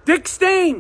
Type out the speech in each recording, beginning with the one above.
Dick Stain.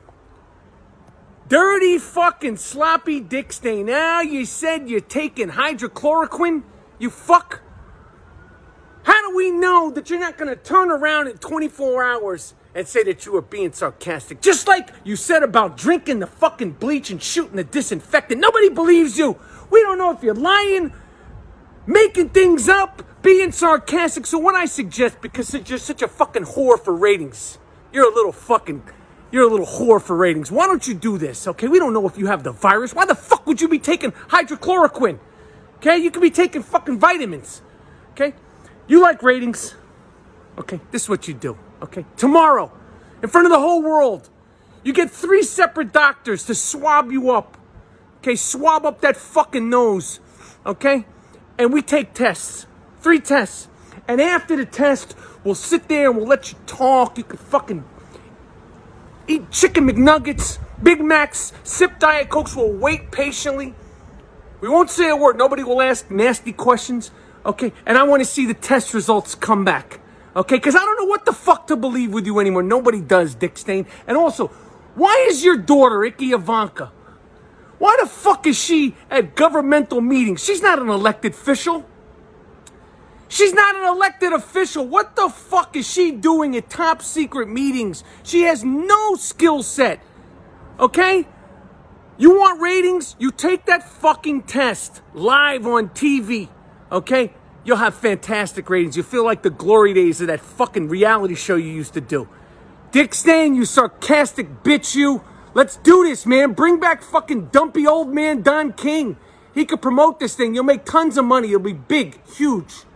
Dirty fucking sloppy Dick Stain. Now you said you're taking hydrochloroquine? You fuck. How do we know that you're not going to turn around in 24 hours and say that you were being sarcastic? Just like you said about drinking the fucking bleach and shooting the disinfectant. Nobody believes you. We don't know if you're lying, making things up, being sarcastic. So what I suggest, because you're such a fucking whore for ratings, you're a little whore for ratings. Why don't you do this, okay? We don't know if you have the virus. Why the fuck would you be taking hydrochloroquine? Okay? You could be taking fucking vitamins. Okay? You like ratings? Okay, this is what you do. Okay? Tomorrow, in front of the whole world, you get 3 separate doctors to swab you up. Okay? Swab up that fucking nose. Okay? And we take tests. 3 tests. And after the test, we'll sit there and we'll let you talk. You can fucking eat chicken McNuggets, Big Macs, sip Diet Cokes. We'll wait patiently. We won't say a word. Nobody will ask nasty questions. Okay? And I want to see the test results come back. Okay? Because I don't know what the fuck to believe with you anymore. Nobody does, Dick Stain. And also, why is your daughter, Icky Ivanka, why the fuck is she at governmental meetings? She's not an elected official. She's not an elected official. What the fuck is she doing at top secret meetings? She has no skill set. Okay? You want ratings? You take that fucking test live on TV. Okay? You'll have fantastic ratings. You'll feel like the glory days of that fucking reality show you used to do. Dick Stain, you sarcastic bitch, you. Let's do this, man. Bring back fucking dumpy old man Don King. He could promote this thing. You'll make tons of money. It'll be big, huge.